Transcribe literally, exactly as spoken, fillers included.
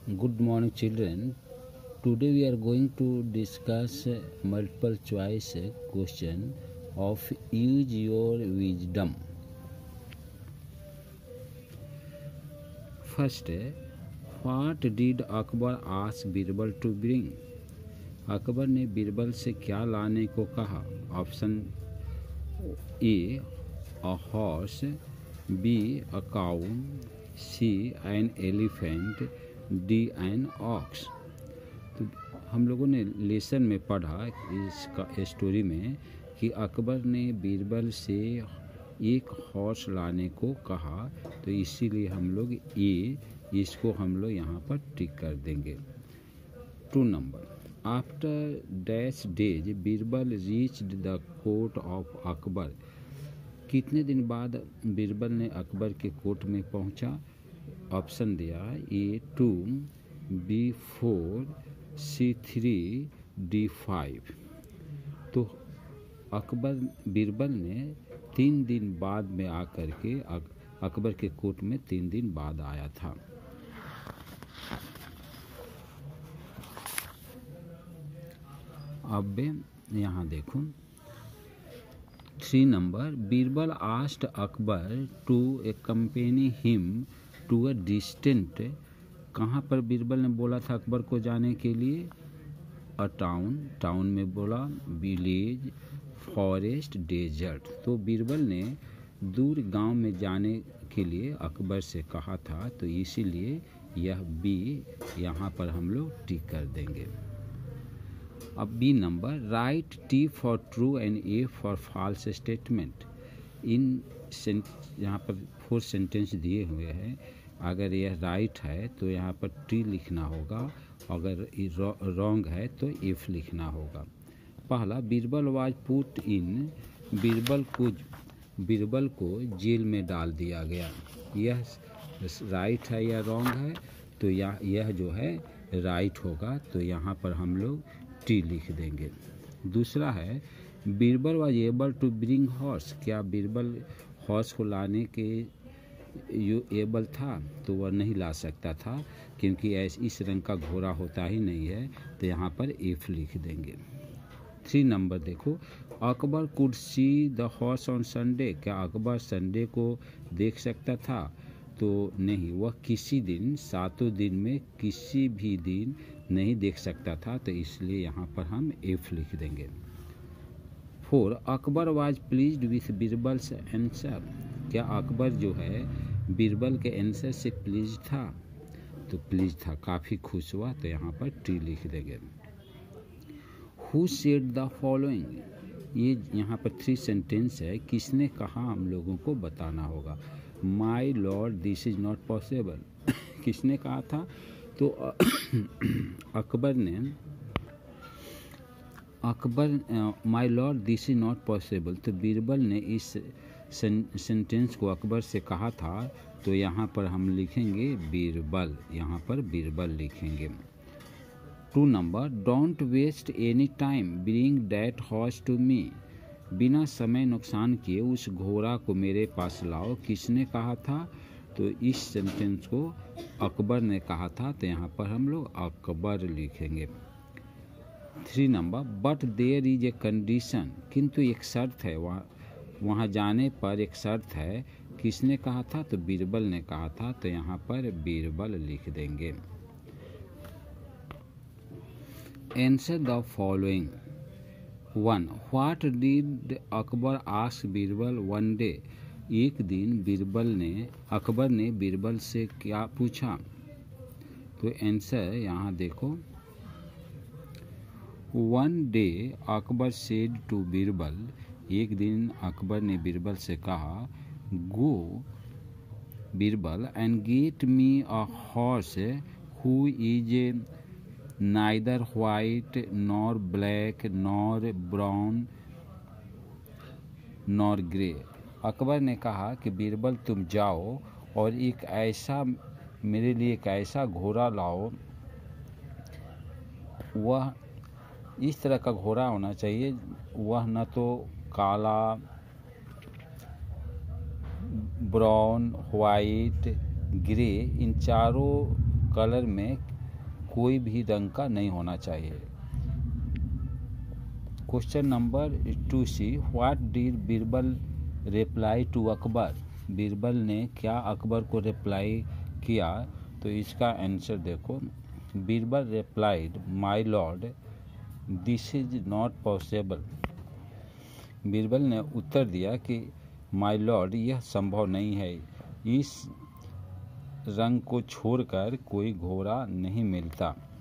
Good morning, children. Today we are going to discuss multiple choice question of use your wisdom. First, what did Akbar ask Birbal to bring? Akbar ने बीरबल से क्या लाने को कहा? Option A a horse, B a cow, C an elephant, D an ox. तो हम लोगों ने लेसन में पढ़ा इसका स्टोरी में कि अकबर ने बीरबल से एक हॉर्स लाने को कहा, तो इसीलिए हम लोग ए इसको हम लोग यहाँ पर टिक कर देंगे। Two number, after dash days Birbal reached the court of Akbar. कितने दिन बाद बीरबल ने अकबर के कोर्ट में पहुंचा? ऑप्शन दिया A two, B four, C three, D five. तो अकबर बीरबल ने तीन दिन बाद में आकर के अकबर के कोर्ट में तीन दिन बाद आया था। अब यहाँ देखो three number, Birbal asked Akbar to accompany him to a distant. कहाँ पर बीरबल ने बोला था अकबर को जाने के लिए? अ टाउन, टाउन में बोला, विलेज, फॉरेस्ट, डेजर्ट। तो बीरबल ने दूर गांव में जाने के लिए अकबर से कहा था, तो इसीलिए यह बी यहाँ पर हम लोग टिक कर देंगे। अब B number, write T for true and A for false statement. इन यहाँ पर फोर सेंटेंस दिए हुए हैं, अगर यह राइट है तो यहाँ पर टी लिखना होगा, अगर रॉन्ग है तो इफ लिखना होगा। पहला, Birbal was put in, Birbal को बीरबल को जेल में डाल दिया गया। यह राइट है या रॉन्ग है? तो यह यह जो है राइट होगा, तो यहाँ पर हम लोग टी लिख देंगे। दूसरा है, Birbal was able to bring horse. क्या बीरबल हॉर्स को लाने के यो एबल था? तो वह नहीं ला सकता था, क्योंकि ऐसे इस रंग का घोड़ा होता ही नहीं है, तो यहाँ पर इफ लिख देंगे। थ्री नंबर देखो, Akbar could see the horse on Sunday. क्या अकबर संडे को देख सकता था? तो नहीं, वह किसी दिन सातों दिन में किसी भी दिन नहीं देख सकता था, तो इसलिए यहाँ पर हम इफ लिख देंगे। Four, Akbar was pleased with Birbal's answer. क्या अकबर जो है बीरबल के आंसर से प्लीज था? तो प्लीज था, काफ़ी खुश हुआ, तो यहाँ पर टी लिख देंगे। Who said the following. ये यहाँ पर थ्री सेंटेंस है, किसने कहा हम लोगों को बताना होगा। My lord this is not possible. किसने कहा था? तो अकबर ने Akbar my lord this is not possible. तो बीरबल ने इस सेंटेंस को अकबर से कहा था, तो यहाँ पर हम लिखेंगे बीरबल, यहाँ पर बीरबल लिखेंगे। Two number, don't waste any time bring that horse to me. बिना समय नुकसान किए उस घोड़ा को मेरे पास लाओ। किसने कहा था? तो इस सेंटेंस को अकबर ने कहा था, तो यहाँ पर हम लोग अकबर लिखेंगे। Three number, but there is a condition. किंतु एक शर्त है, वहाँ वहाँ जाने पर एक शर्त है। किसने कहा था? तो बीरबल ने कहा था, तो यहाँ पर बीरबल लिख देंगे। Answer the following. One, what did Akbar ask Birbal one day. एक दिन बीरबल ने अकबर ने बीरबल से क्या पूछा? तो आंसर यहाँ देखो, one day Akbar said to Birbal. एक दिन अकबर ने बीरबल से कहा, go Birbal and get me a horse who is neither white nor black nor brown nor grey. Akbar ने कहा कि बीरबल तुम जाओ और एक ऐसा मेरे लिए एक ऐसा घोड़ा लाओ, वह इस तरह का घोड़ा होना चाहिए, वह न तो काला, ब्राउन, वाइट, ग्रे, इन चारों कलर में कोई भी रंग का नहीं होना चाहिए। Question number two C, what did Birbal reply to Akbar? Birbal ने क्या अकबर को रिप्लाई किया? तो इसका आंसर देखो, Birbal replied, my lord this is not possible. Birbal ने उत्तर दिया कि माय लॉर्ड यह संभव नहीं है, इस रंग को छोड़कर कोई घोड़ा नहीं मिलता।